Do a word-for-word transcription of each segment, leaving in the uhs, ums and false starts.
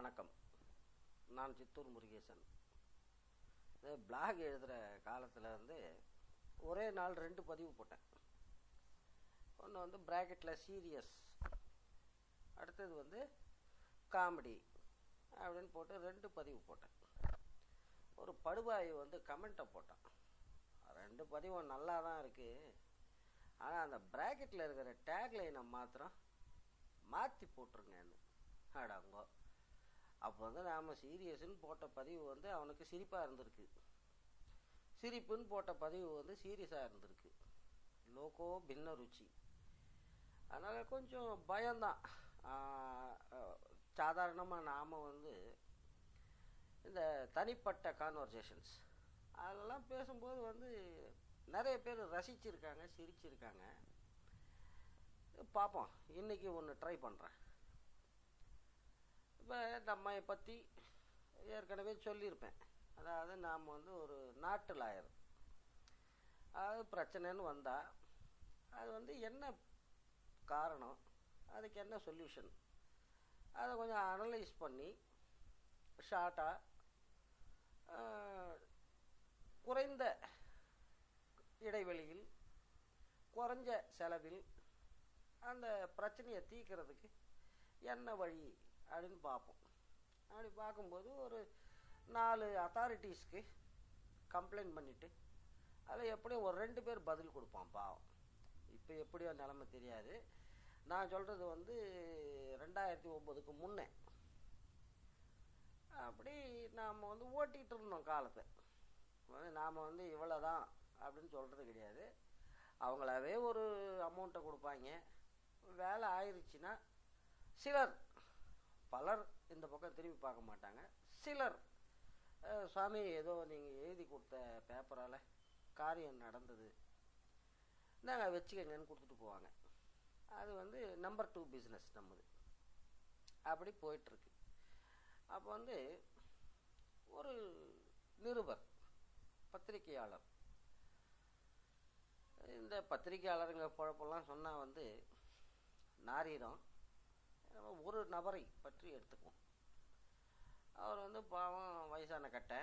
வணக்கம். நான் சித்தூர் முருகேசன். இது பிளாக் எழுதுகிற காலத்தில் வந்து ஒரே நாள் ரெண்டு பதிவு போட்டேன். ஒன்று வந்து ப்ராக்கெட்டில் சீரியஸ், அடுத்தது வந்து காமெடி அப்படின்னு போட்டு ரெண்டு பதிவு போட்டேன். ஒரு படுபாய் வந்து கமெண்ட்டை போட்டான், ரெண்டு பதிவும் நல்லா தான் இருக்குது, ஆனால் அந்த ப்ராக்கெட்டில் இருக்கிற டேக்லைனை மாத்திரம் மாற்றி போட்டிருங்கன்னு. ஆடாங்கோ, அப்போ வந்து நாம் சீரியஸ்ன்னு போட்ட பதிவு வந்து அவனுக்கு சிரிப்பாக இருந்திருக்கு, சிரிப்புன்னு போட்ட பதிவு வந்து சீரியஸாக இருந்திருக்கு. லோகோ பின்ன ருச்சி. அதனால் கொஞ்சம் பயம்தான். சாதாரணமாக நாம் வந்து இந்த தனிப்பட்ட கான்வர்சேஷன்ஸ் அதெல்லாம் பேசும்போது வந்து நிறைய பேர் ரசிச்சிருக்காங்க, சிரிச்சிருக்காங்க. பார்ப்போம், இன்றைக்கி ஒன்று ட்ரை பண்ணுறேன். இப்போ நம்ம பற்றி ஏற்கனவே சொல்லியிருப்பேன். அதாவது நாம் வந்து ஒரு நாட்டு லாயர். அதாவது பிரச்சனைன்னு வந்தால் அது வந்து என்ன காரணம், அதுக்கு என்ன சொல்யூஷன், அதை கொஞ்சம் அனலைஸ் பண்ணி ஷார்ட்டாக குறைந்த இடைவெளியில் குறைஞ்ச செலவில் அந்த பிரச்சனையை தீர்க்கிறதுக்கு என்ன வழி அப்படின்னு பார்ப்போம். அப்படி பார்க்கும்போது ஒரு நாலு அத்தாரிட்டிஸ்க்கு கம்ப்ளைண்ட் பண்ணிவிட்டு அதில் எப்படியும் ஒரு ரெண்டு பேர் பதில் கொடுப்பான் பாவம். இப்போ எப்படியோ நிலைமை தெரியாது. நான் சொல்கிறது வந்து ரெண்டாயிரத்தி ஒம்பதுக்கு முன்னே. அப்படி நாம் வந்து ஓட்டிகிட்டு இருந்தோம் காலத்தை. நாம் வந்து இவ்வளோ தான் அப்படின்னு சொல்கிறது கிடையாது. அவங்களாவே ஒரு அமௌண்ட்டை கொடுப்பாங்க. வேலை ஆயிடுச்சுன்னா சிலர், பலர் இந்த பக்கம் திரும்பி பார்க்க மாட்டாங்க. சிலர், சுவாமி ஏதோ நீங்கள் எழுதி கொடுத்த பேப்பரால் காரியம் நடந்தது, நாங்கள் வச்சுக்கங்கன்னு கொடுத்துட்டு போவாங்க. அது வந்து நம்பர் டூ பிஸ்னஸ் நம்மது. அப்படி போயிட்டுருக்கு. அப்போ வந்து ஒரு நிருபர், பத்திரிகையாளர், இந்த பத்திரிகையாளருங்க குழப்பெல்லாம் சொன்னால் வந்து நாரீரம். ஒரு நபரை பற்றி எடுத்துக்குவோம். அவர் வந்து பாவம் வயசான கட்டை,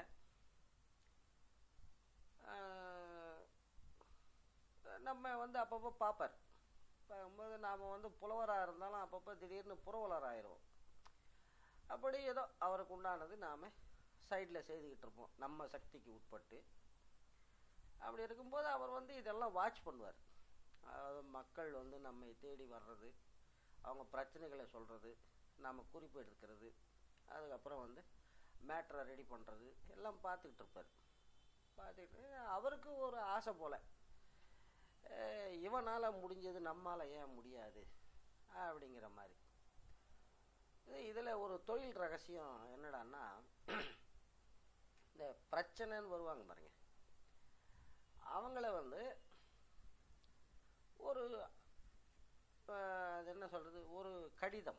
நம்ம வந்து அப்பப்போ பார்ப்பார். பார்க்கும்போது நாம் வந்து புலவராக இருந்தாலும் அப்பப்போ திடீர்னு புரவலர் ஆயிடுவோம். அப்படி ஏதோ அவருக்கு உண்டானது நாம் சைடில் செய்துக்கிட்டு இருப்போம் நம்ம சக்திக்கு உட்பட்டு. அப்படி இருக்கும்போது அவர் வந்து இதெல்லாம் வாட்ச் பண்ணுவார். அதாவது மக்கள் வந்து நம்மை தேடி வர்றது, அவங்க பிரச்சனைகளை சொல்கிறது, நாம் குறிப்பு எடுக்கிறது, அதுக்கப்புறம் வந்து மேட்ரை ரெடி பண்ணுறது எல்லாம் பார்த்துக்கிட்டு இருப்பார். பார்த்துக்கிட்டு அவருக்கு ஒரு ஆசை போல், இவனால் முடிஞ்சது நம்மால் ஏன் முடியாது அப்படிங்கிற மாதிரி. இதில் ஒரு தொழில் ரகசியம் என்னடான்னா, இந்த பிரச்சனைன்னு வருவாங்க பாருங்க, அவங்கள வந்து ஒரு அது என்ன சொல்கிறது, ஒரு கடிதம்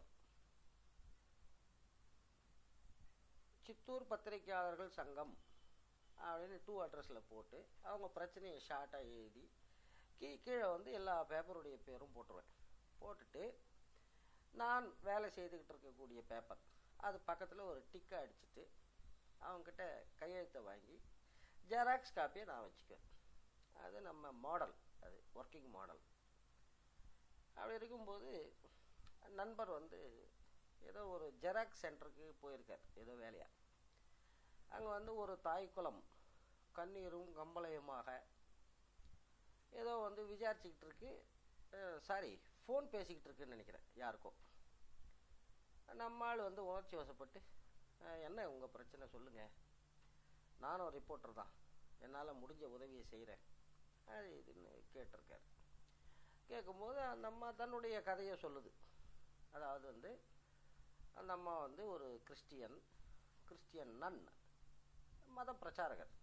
சித்தூர் பத்திரிகையாளர்கள் சங்கம் அப்படின்னு டூ அட்ரஸில் போட்டு அவங்க பிரச்சனையை ஷார்ட்டாக எழுதி கீ கீழே வந்து எல்லா பேப்பருடைய பேரும் போட்டுருவேன். போட்டுட்டு நான் வேலை செய்துக்கிட்டு இருக்கக்கூடிய பேப்பர் அது பக்கத்தில் ஒரு டிக்கை அடிச்சுட்டு அவங்கக்கிட்ட கையெழுத்தை வாங்கி ஜெராக்ஸ் காப்பியை நான் வச்சுக்குவேன். அது நம்ம மாடல், அது ஒர்க்கிங் மாடல். அப்படி இருக்கும்போது நண்பர் வந்து ஏதோ ஒரு ஜெராக்ஸ் சென்டருக்கு போயிருக்கார், ஏதோ வேலையாக. அங்கே வந்து ஒரு தாய்க்குளம் கண்ணீரும் கம்பளையுமாக ஏதோ வந்து விசாரிச்சுக்கிட்டு இருக்கு. சாரி, ஃபோன் பேசிக்கிட்டு இருக்குன்னு நினைக்கிறேன் யாருக்கோ. நம்மால் வந்து உணர்ச்சி வசப்பட்டு, என்ன உங்கள் பிரச்சனை சொல்லுங்கள், நானும் ரிப்போர்ட்டர் தான், என்னால் முடிஞ்ச உதவியை செய்கிறேன் அது இதுன்னு கேட்டிருக்கார். கேட்கும்போது அந்த அம்மா தன்னுடைய கதையை சொல்லுது. அதாவது வந்து அந்த அம்மா வந்து ஒரு கிறிஸ்டியன் கிறிஸ்டியன் நன், மத பிரச்சாரகர்.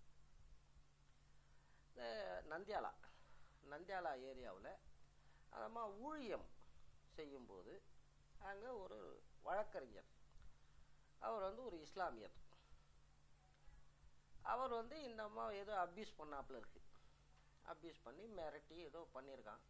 இந்த நந்தியாலா நந்தியாலா ஏரியாவில் அந்த அம்மா ஊழியம் செய்யும்போது அங்கே ஒரு வழக்கறிஞர், அவர் வந்து ஒரு இஸ்லாமியர். அவர் வந்து இந்த அம்மா ஏதோ அப்யூஸ் பண்ணாப்புல இருக்கு, அப்யூஸ் பண்ணி மிரட்டி ஏதோ பண்ணியிருக்கான்.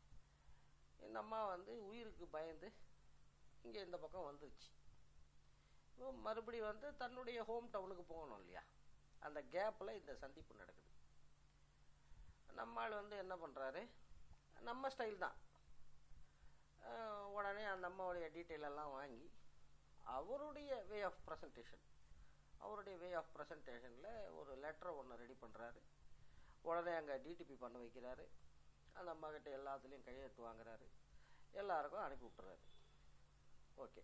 இந்த அம்மா வந்து உயிருக்கு பயந்து இங்கே இந்த பக்கம் வந்துருச்சு. மறுபடியும் வந்து தன்னுடைய ஹோம் டவுனுக்கு போகணும் இல்லையா. அந்த கேப்பில் இந்த சந்திப்பு நடக்குது. நம்மால் வந்து என்ன பண்ணுறாரு, நம்ம ஸ்டைல் தான். உடனே அந்த அம்மாவுடைய டீட்டெயில் எல்லாம் வாங்கி அவருடைய வே ஆஃப் ப்ரெசன்டேஷன் அவருடைய வே ஆஃப் ப்ரெசன்டேஷனில் ஒரு லெட்டரை ஒன்று ரெடி பண்ணுறாரு. உடனே அங்கே டிடிபி பண்ண வைக்கிறாரு. அந்த அம்மாக்கிட்ட எல்லாத்துலேயும் கையெழுத்து வாங்குறாரு. எல்லாருக்கும் அனுப்பி விட்டுறாரு. ஓகே,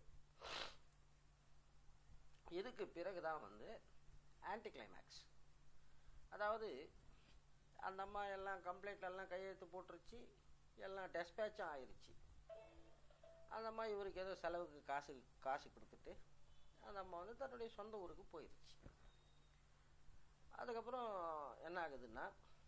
இதுக்கு பிறகு தான் வந்து ஆன்டி கிளைமேக்ஸ். அதாவது அந்த அம்மா எல்லாம் கம்ப்ளைண்ட்லாம் கையெழுத்து போட்டுருச்சு, எல்லாம் டெஸ்பேச்சும் ஆயிடுச்சு. அந்த அம்மா இவருக்கு ஏதோ செலவுக்கு காசு காசு கொடுத்துட்டு அந்த அம்மா வந்து தன்னுடைய சொந்த ஊருக்கு போயிடுச்சு. அதுக்கப்புறம் என்ன ஆகுதுன்னா,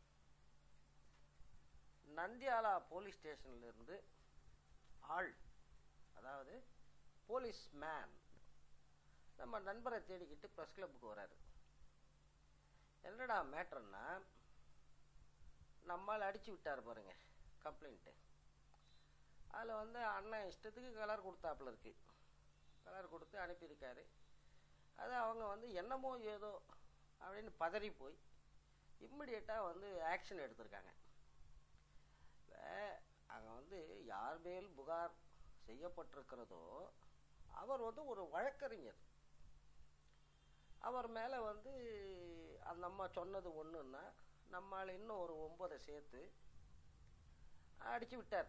நந்தியாலா போலீஸ் ஸ்டேஷன்லேருந்து ஆள், அதாவது போலீஸ் மேன் நம்ம நண்பரை தேடிக்கிட்டு ப்ரெஸ் கிளப்புக்கு வராரு. என்னடா மேட்டர்னா, நம்மால் அடிச்சு விட்டார் பாருங்க கம்ப்ளைண்ட்டு. அதில் வந்து அண்ணன் இஷ்டத்துக்கு கலர் கொடுத்தாப்புல இருக்கு. கலர் கொடுத்து அனுப்பியிருக்காரு. அது அவங்க வந்து என்னமோ ஏதோ அப்படின்னு பதறி போய் இம்மிடியட்டாக வந்து ஆக்ஷன் எடுத்திருக்காங்க. அங்கே வந்து யார் மேல் புகார் செய்யப்பட்டிருக்கிறதோ அவர் வந்து ஒரு வழக்கறிஞர். அவர் மேலே வந்து அந்த அம்மா சொன்னது ஒன்றுன்னா நம்மால் இன்னும் ஒரு ஒன்பதை சேர்த்து அடித்து விட்டார்.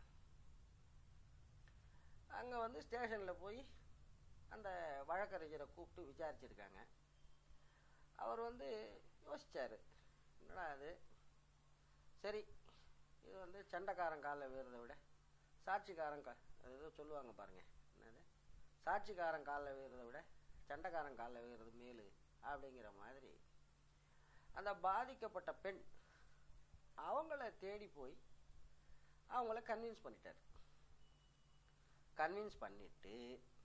அங்கே வந்து ஸ்டேஷனில் போய் அந்த வழக்கறிஞரை கூப்பிட்டு விசாரிச்சிருக்காங்க. அவர் வந்து யோசித்தார், என்னடா அது சரி, இது வந்து சண்டைக்காரன் காலில் வீறதை விட சாட்சிக்காரன் கா அது ஏதோ சொல்லுவாங்க பாருங்கள், என்னது சாட்சிக்காரன் காலில் வீறதை விட சண்டைக்காரன் காலில் வீறது மேலு அப்படிங்கிற மாதிரி அந்த பாதிக்கப்பட்ட பெண் அவங்கள தேடி போய் அவங்கள கன்வின்ஸ் பண்ணிட்டார். கன்வின்ஸ் பண்ணிட்டு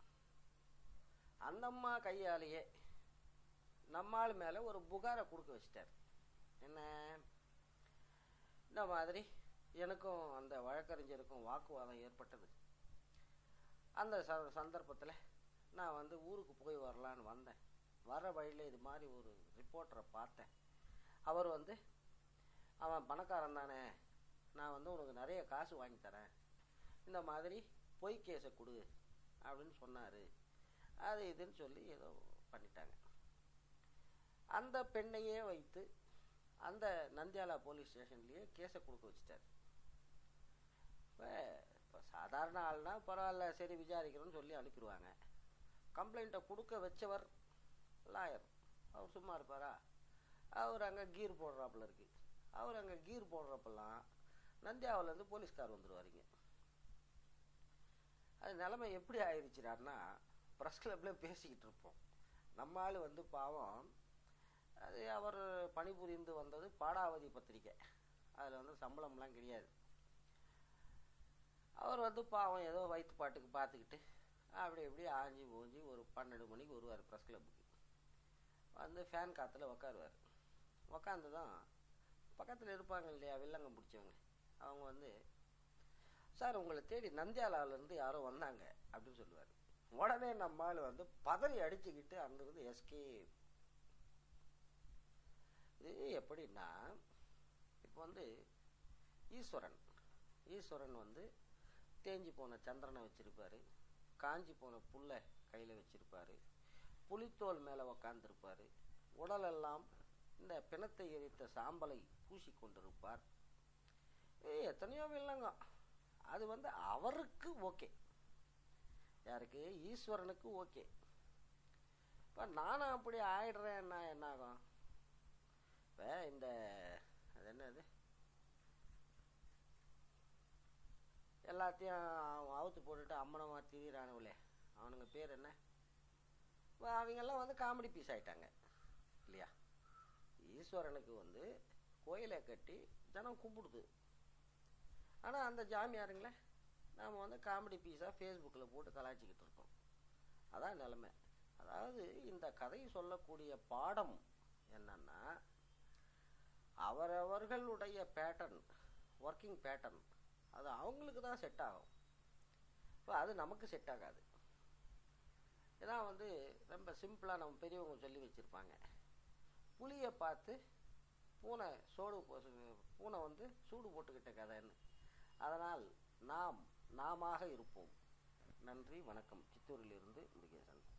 அந்த அம்மா கையாலேயே நம்மால் மேலே ஒரு புகாரை கொடுக்க வச்சிட்டார். என்ன, இந்த மாதிரி எனக்கும் அந்த வழக்கறிஞருக்கும் வாக்குவாதம் ஏற்பட்டது. அந்த ச சந்தர்ப்பத்தில் நான் வந்து ஊருக்கு போய் வரலான்னு வந்தேன். வர வழியில் இது மாதிரி ஒரு ரிப்போர்ட்டரை பார்த்தேன். அவர் வந்து அவன் பணக்காரன் தானே, நான் வந்து உனக்கு நிறைய காசு வாங்கி தரேன், இந்த மாதிரி பொய் கேஸை கொடு அப்படின்னு சொன்னார். அது இதுன்னு சொல்லி ஏதோ பண்ணிட்டாங்க. அந்த பெண்ணையே வைத்து அந்த நந்தியாலா போலீஸ் ஸ்டேஷன்லேயே கேஸை கொடுக்க வச்சுட்டார். இப்போ இப்போ சாதாரண ஆள்னா பரவாயில்ல, சரி விசாரிக்கிறோன்னு சொல்லி அனுப்பிடுவாங்க. கம்ப்ளைண்ட்டை கொடுக்க வச்சவர் லாயர், அவர் சும்மா இருப்பாரா? அவர் அங்கே கீர் போடுறாப்புல இருக்குது. அவர் அங்கே கீர் போடுறப்பெல்லாம் நந்தியாவிலேருந்து போலீஸ்கார் வந்துடுவாருங்க. அது நிலைமை எப்படி ஆயிடுச்சுடான்னா, ப்ரெஸ் கிளப்பில் பேசிக்கிட்டு இருப்போம். நம்ம ஆள் வந்து பாவம், அது அவர் பணிபுரிந்து வந்தது பாடாவதி பத்திரிக்கை, அதில் வந்து சம்பளம்லாம் கிடையாது. அவர் வந்து பாவம் ஏதோ வயிற்று பாட்டுக்கு பார்த்துக்கிட்டு அப்படி இப்படி ஆஞ்சி போஞ்சி ஒரு பன்னெண்டு மணிக்கு வருவார் ப்ரெஸ் கிளப்புக்கு. வந்து ஃபேன் காற்றுல உக்காருவார். உக்காந்து தான் பக்கத்தில் இருப்பாங்க இல்லையா வில்லங்கம் பிடிச்சவங்க, அவங்க வந்து சார் உங்களை தேடி நந்தியாலாவிலேருந்து யாரோ வந்தாங்க அப்படின்னு சொல்லுவார். உடனே நம்மால் வந்து பதறி அடிச்சுக்கிட்டு அங்கிருந்து எஸ்கேப். இது எப்படின்னா, இப்போ வந்து ஈஸ்வரன் ஈஸ்வரன் வந்து தேஞ்சி போன சந்திரனை வச்சுருப்பார், காஞ்சி போன புல்லை கையில் வச்சுருப்பார், புலித்தோல் மேலே உக்காந்துருப்பார், உடலெல்லாம் இந்த பிணத்தை எரித்த சாம்பலை பூசி கொண்டிருப்பார். எத்தனையோ வில்லங்கம். அது வந்து அவருக்கு ஓகே, யாருக்கு? ஈஸ்வரனுக்கு ஓகே. இப்போ நானும் அப்படி ஆயிடுறேன்னா என்ன ஆகும்? இப்போ இந்த அது என்னது எல்லாத்தையும் அவுத்து போட்டுட்டு அம்மனமாக திரியிறானுங்களே, அவனுங்க பேர் என்ன? இப்போ அவங்கெல்லாம் வந்து காமெடி பீஸ் ஆகிட்டாங்க இல்லையா? ஈஸ்வரனுக்கு வந்து கோயிலை கட்டி ஜனம் கும்பிடுது. ஆனால் அந்த ஜாமியாருங்களே நாம் வந்து காமெடி பீஸாக ஃபேஸ்புக்கில் போட்டு கலாய்ச்சிக்கிட்டு இருக்கோம். அதான் நிலைமை. அதாவது இந்த கதை சொல்லக்கூடிய பாடம் என்னன்னா, அவரவர்களுடைய பேட்டர்ன், ஒர்க்கிங் பேட்டர்ன், அது அவங்களுக்கு தான் செட் ஆகும். இப்போ அது நமக்கு செட் ஆகாது. இதான் வந்து ரொம்ப சிம்பிளாக நம்ம பெரியவங்க சொல்லி வச்சுருப்பாங்க. புளியை பார்த்து பூனை சோடு பூனை வந்து சூடு போட்டுக்கிட்ட கதைன்னு. அதனால் நாம் நாமாக இருப்போம். நன்றி, வணக்கம். சித்தூரிலிருந்து முருகேசன்.